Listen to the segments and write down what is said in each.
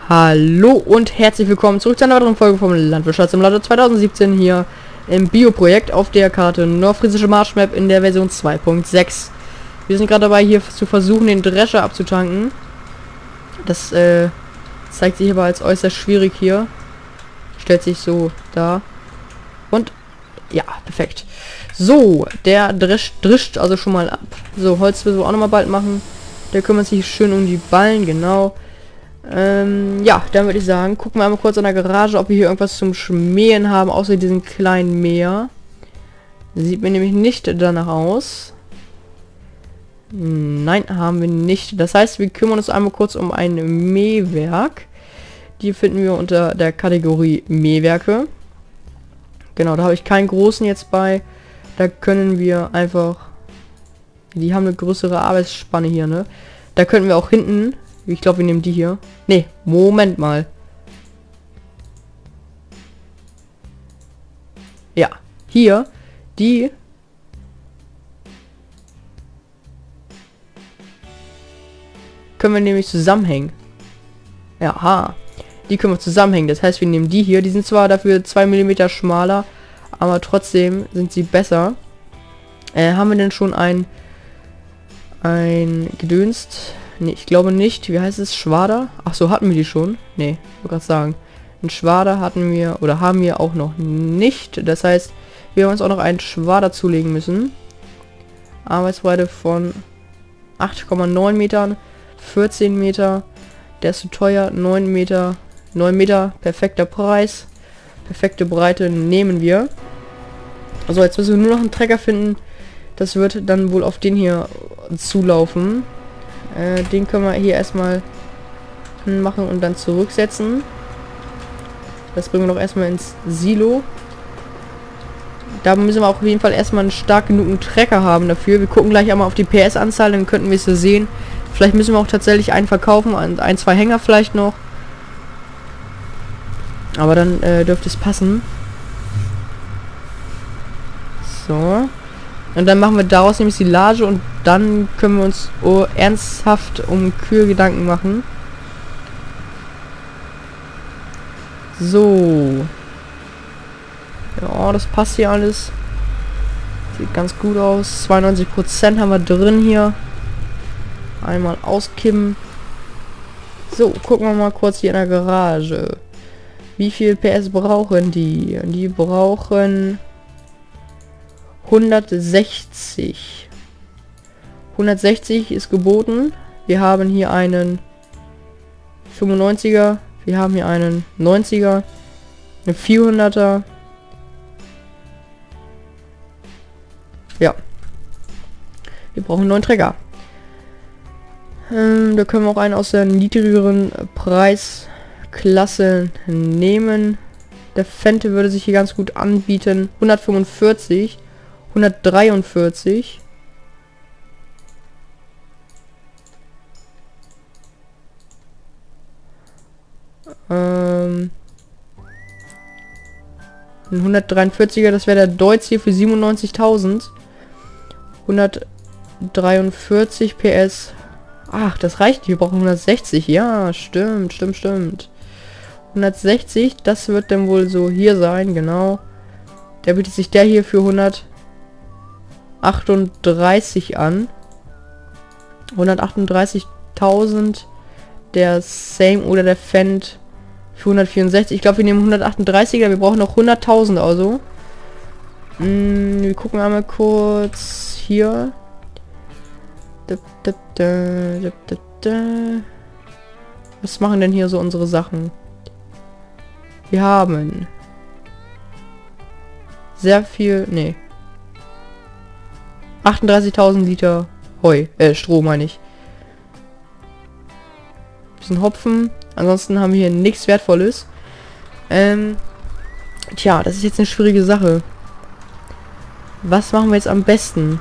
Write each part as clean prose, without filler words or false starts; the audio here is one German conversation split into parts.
Hallo und herzlich willkommen zurück zu einer weiteren Folge vom Landwirtschaftssimulator 2017 hier im Bio-Projekt auf der Karte Nordfriesische Marschmap in der Version 2.6. Wir sind gerade dabei, hier zu versuchen, den Drescher abzutanken. Das zeigt sich aber als äußerst schwierig hier. Stellt sich so dar. Und ja, perfekt. So, der drischt also schon mal ab. So, Holz müssen wir auch noch mal bald machen. Der kümmert sich schön um die Ballen, genau. Ja, dann würde ich sagen, gucken wir einmal kurz an der Garage, ob wir hier irgendwas zum Schmähen haben, außer diesen kleinen Mäher. Sieht mir nämlich nicht danach aus. Nein, haben wir nicht. Das heißt, wir kümmern uns einmal kurz um ein Mähwerk. Die finden wir unter der Kategorie Mähwerke. Genau, da habe ich keinen großen jetzt bei. Da können wir einfach... Die haben eine größere Arbeitsspanne hier, ne? Da könnten wir auch hinten... Ich glaube, wir nehmen die hier. Ne, Moment mal. Ja, hier, die... können wir nämlich zusammenhängen. Ja, die können wir zusammenhängen. Das heißt, wir nehmen die hier. Die sind zwar dafür 2 mm schmaler, aber trotzdem sind sie besser. Haben wir denn schon ein Gedönst? Ne, ich glaube nicht. Wie heißt es? Schwader? Ach so, hatten wir die schon? Ne, ich wollte gerade sagen. Ein Schwader hatten wir, oder haben wir auch noch nicht. Das heißt, wir haben uns auch noch einen Schwader zulegen müssen. Arbeitsbreite von 8,9 Metern, 14 Meter. Der ist zu teuer, 9 Meter. 9 Meter, perfekter Preis. Perfekte Breite nehmen wir. Also jetzt müssen wir nur noch einen Trecker finden. Das wird dann wohl auf den hier zulaufen. Den können wir hier erstmal machen und dann zurücksetzen. Das bringen wir doch erstmal ins Silo. Da müssen wir auf jeden Fall erstmal einen stark genugen Trecker haben dafür. Wir gucken gleich einmal auf die PS-Anzahl, dann könnten wir es so sehen. Vielleicht müssen wir auch tatsächlich einen verkaufen, ein, zwei Hänger vielleicht noch. Aber dann dürfte es passen. So. Und dann machen wir daraus nämlich Silage und dann können wir uns ernsthaft um Kühe Gedanken machen. So. Ja, das passt hier alles. Sieht ganz gut aus. 92% haben wir drin hier. Einmal auskippen. So, gucken wir mal kurz hier in der Garage. Wie viel PS brauchen die? Die brauchen 160. 160 ist geboten. Wir haben hier einen 95er. Wir haben hier einen 90er. Eine 400er. Ja. Wir brauchen einen neuen Trecker. Da können wir auch einen aus der niedrigeren Preisklasse nehmen. Der Fente würde sich hier ganz gut anbieten. 145. 143. Ein 143er, das wäre der Deutz hier für 97.000. 143 PS. Ach, das reicht. Wir brauchen 160. Ja, stimmt. 160, das wird dann wohl so hier sein, genau. Der bietet sich der hier für 138 an. 138.000. Der Same oder der Fendt für 164. Ich glaube, wir nehmen 138er. Wir brauchen noch 100.000 also. Wir gucken einmal kurz hier. Was machen denn hier so unsere Sachen? Wir haben sehr viel, nee. 38.000 Liter Heu, Stroh meine ich. Bisschen Hopfen. Ansonsten haben wir hier nichts Wertvolles. Tja, das ist jetzt eine schwierige Sache. Was machen wir jetzt am besten?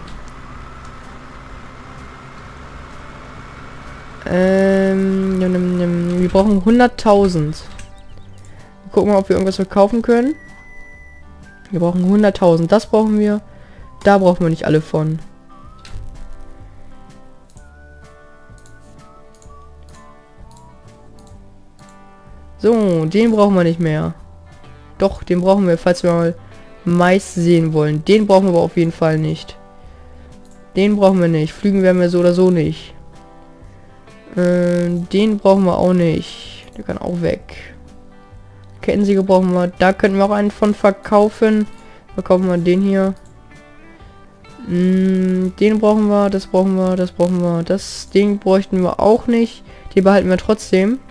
Wir brauchen 100.000. Gucken wir, ob wir irgendwas verkaufen können. Wir brauchen 100.000. Das brauchen wir. Da brauchen wir nicht alle von. So, den brauchen wir nicht mehr. Doch, den brauchen wir, falls wir mal Mais sehen wollen. Den brauchen wir aber auf jeden Fall nicht. Den brauchen wir nicht. Flügen werden wir so oder so nicht. Den brauchen wir auch nicht. Der kann auch weg. Kettensäge brauchen wir. Da könnten wir auch einen von verkaufen. Verkaufen wir den hier. Den brauchen wir. Das brauchen wir. Das brauchen wir. Das Ding bräuchten wir auch nicht. Die behalten wir trotzdem.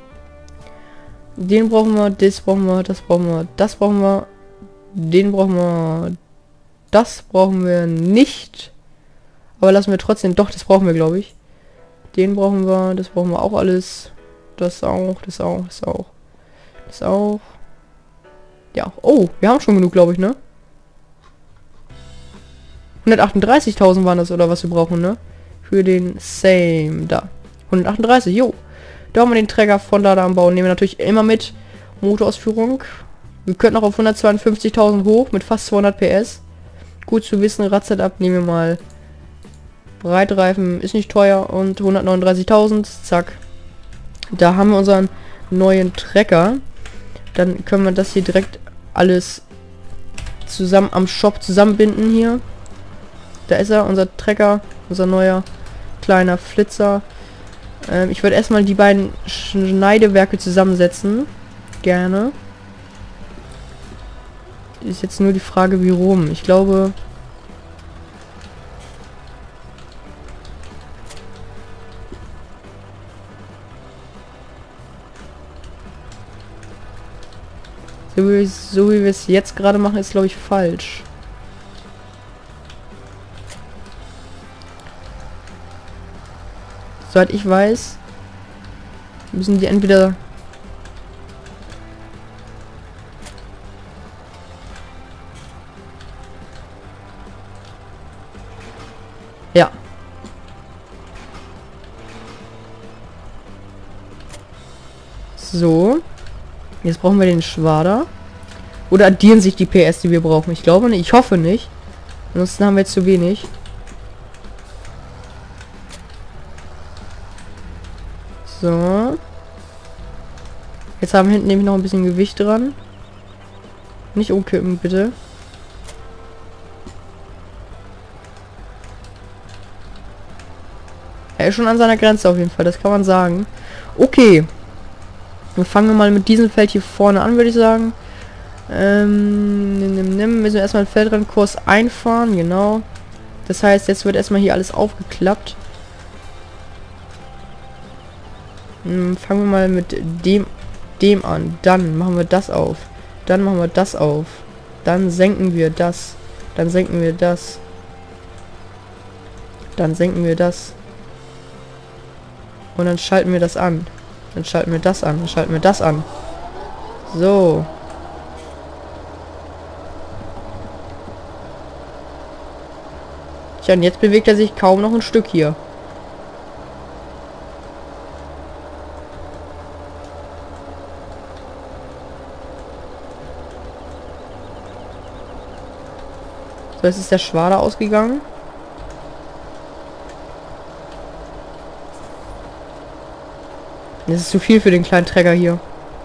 Den brauchen wir. Das brauchen wir. Das brauchen wir. Das brauchen wir. Den brauchen wir. Das brauchen wir nicht. Aber lassen wir trotzdem. Doch, das brauchen wir, glaube ich. Den brauchen wir. Das brauchen wir auch alles. Das auch. Das auch. Das auch. Das auch. Ja. Oh, wir haben schon genug, glaube ich, ne? 138.000 waren das, oder was wir brauchen, ne? Für den Same. Da. 138, jo. Da haben wir den Träger von da am Bauen. Nehmen wir natürlich immer mit. Motorausführung. Wir könnten auch auf 152.000 hoch mit fast 200 PS. Gut zu wissen. Radsetup nehmen wir mal. Breitreifen ist nicht teuer und 139.000. Zack. Da haben wir unseren neuen Trecker. Dann können wir das hier direkt alles zusammen am Shop zusammenbinden hier. Da ist er, unser Trecker, unser neuer kleiner Flitzer. Ich würde erstmal die beiden Schneidewerke zusammensetzen. Gerne. Ist jetzt nur die Frage, wie rum. Ich glaube... So wie wir es jetzt gerade machen, ist, glaube ich, falsch. Soweit ich weiß, müssen die entweder... Ja. So. Jetzt brauchen wir den Schwader. Oder addieren sich die PS, die wir brauchen? Ich glaube nicht. Ich hoffe nicht. Ansonsten haben wir jetzt zu wenig. So. Jetzt haben wir hinten nämlich noch ein bisschen Gewicht dran. Nicht umkippen, bitte. Er ist schon an seiner Grenze auf jeden Fall, das kann man sagen. Okay. Dann fangen wir mal mit diesem Feld hier vorne an, würde ich sagen. Müssen wir erstmal einen Feldrandkurs einfahren, genau. Das heißt, jetzt wird erstmal hier alles aufgeklappt. Fangen wir mal mit dem an. Dann machen wir das auf. Dann machen wir das auf. Dann senken wir das. Dann senken wir das. Dann senken wir das. Und dann schalten wir das an. Dann schalten wir das an. Dann schalten wir das an. So. Tja, und jetzt bewegt er sich kaum noch ein Stück hier. So, jetzt ist der Schwader ausgegangen. Das ist zu viel für den kleinen Trecker hier.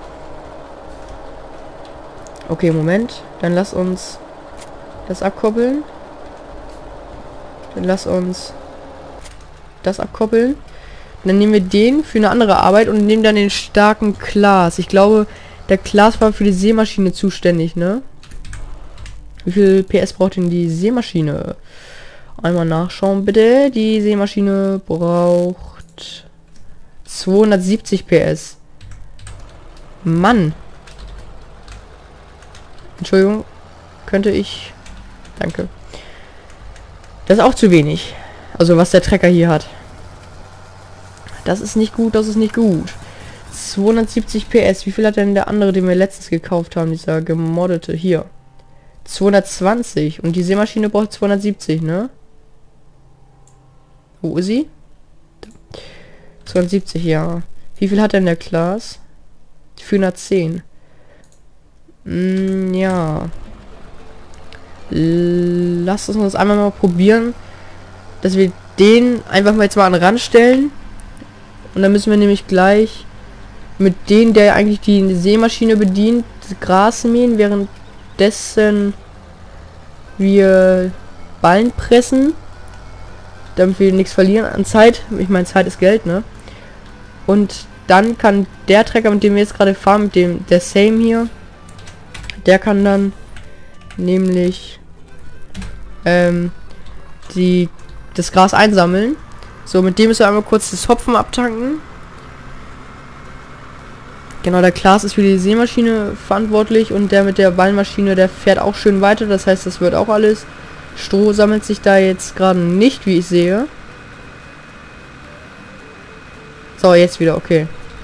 Okay, Moment. Dann lass uns das abkoppeln. Dann lass uns das abkoppeln. Dann nehmen wir den für eine andere Arbeit und nehmen dann den starken Klaas. Ich glaube, der Klaas war für die Sämaschine zuständig, ne? Wie viel PS braucht denn die Sämaschine? Einmal nachschauen, bitte. Die Sämaschine braucht 270 PS. Mann. Entschuldigung. Könnte ich... Danke. Das ist auch zu wenig. Also was der Trecker hier hat. Das ist nicht gut, das ist nicht gut. 270 PS. Wie viel hat denn der andere, den wir letztens gekauft haben? Dieser gemoddete hier. 220. Und die Sämaschine braucht 270, ne? Wo ist sie? 270, ja. Wie viel hat denn der Klaas? 410. Ja. Lasst uns das einmal mal probieren, dass wir den einfach mal jetzt mal an den Rand stellen. Und dann müssen wir nämlich gleich mit denen, der eigentlich die Sämaschine bedient, Gras mähen, währenddessen wir Ballen pressen, damit wir nichts verlieren an Zeit. Ich meine, Zeit ist Geld, ne? Und dann kann der Trecker, mit dem wir jetzt gerade fahren, mit dem der Same hier, der kann dann nämlich das Gras einsammeln. So, mit dem müssen wir einmal kurz das Hopfen abtanken. Genau, der Klaas ist für die Sämaschine verantwortlich und der mit der Ballenmaschine, der fährt auch schön weiter. Das heißt, das wird auch alles. Stroh sammelt sich da jetzt gerade nicht, wie ich sehe. So, jetzt wieder, okay.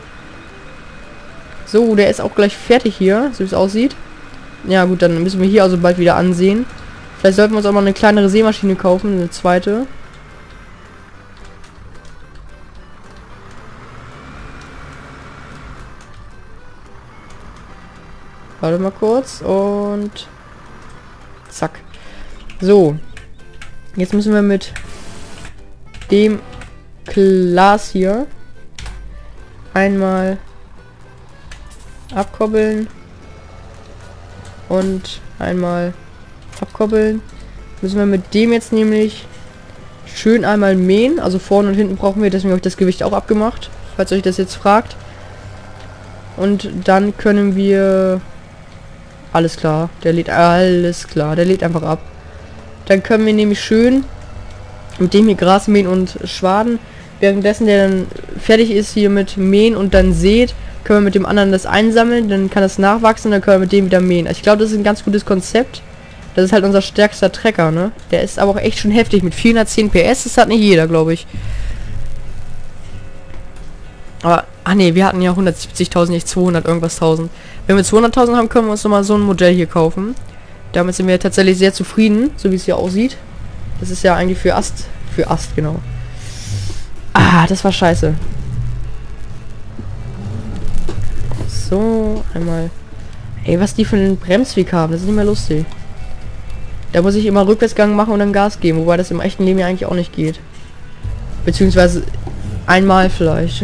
So, der ist auch gleich fertig hier, so wie es aussieht. Ja gut, dann müssen wir hier also bald wieder ansehen. Vielleicht sollten wir uns auch mal eine kleinere Sämaschine kaufen, eine zweite. Warte mal kurz und zack. So, jetzt müssen wir mit dem Glas hier einmal abkoppeln und einmal abkoppeln. Müssen wir mit dem jetzt nämlich schön einmal mähen. Also vorne und hinten brauchen wir, deswegen habe ich das Gewicht auch abgemacht, falls euch das jetzt fragt. Und dann können wir... Alles klar, der lädt alles klar, der lädt einfach ab. Dann können wir nämlich schön mit dem hier Gras mähen und schwaden. Währenddessen der dann fertig ist hier mit mähen und dann sät, können wir mit dem anderen das einsammeln, dann kann das nachwachsen, dann können wir mit dem wieder mähen. Also ich glaube, das ist ein ganz gutes Konzept. Das ist halt unser stärkster Trecker, ne? Der ist aber auch echt schon heftig mit 410 PS, das hat nicht jeder, glaube ich. Aber, ach nee, wir hatten ja 170.000, nicht 200 irgendwas 1000. Wenn wir 200.000 haben, können wir uns nochmal so ein Modell hier kaufen. Damit sind wir tatsächlich sehr zufrieden, so wie es hier aussieht. Das ist ja eigentlich für Ast, genau. Ah, das war scheiße. So, einmal. Ey, was die für einen Bremsweg haben, das ist nicht mehr lustig. Da muss ich immer Rückwärtsgang machen und dann Gas geben, wobei das im echten Leben ja eigentlich auch nicht geht. Beziehungsweise einmal vielleicht.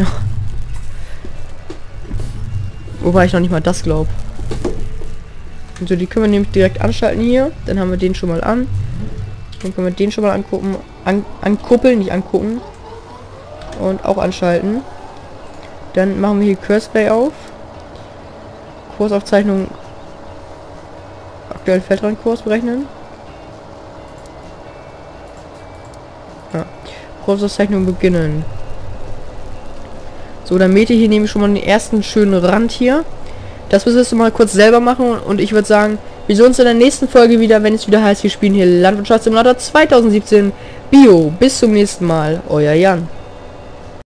Wobei ich noch nicht mal das glaube. Und so, die können wir nämlich direkt anschalten hier. Dann haben wir den schon mal an. Dann können wir den schon mal angucken. Ankuppeln, nicht angucken. Und auch anschalten. Dann machen wir hier Curseplay auf. Kursaufzeichnung. Aktuellen Feldrandkurs berechnen. Ja. Kursaufzeichnung beginnen. So, dann mäht ihr hier nämlich schon mal den ersten schönen Rand hier. Das müssen wir mal kurz selber machen und ich würde sagen, wir sehen uns in der nächsten Folge wieder, wenn es wieder heißt, wir spielen hier Landwirtschaftssimulator 2017 Bio. Bis zum nächsten Mal, euer Jan.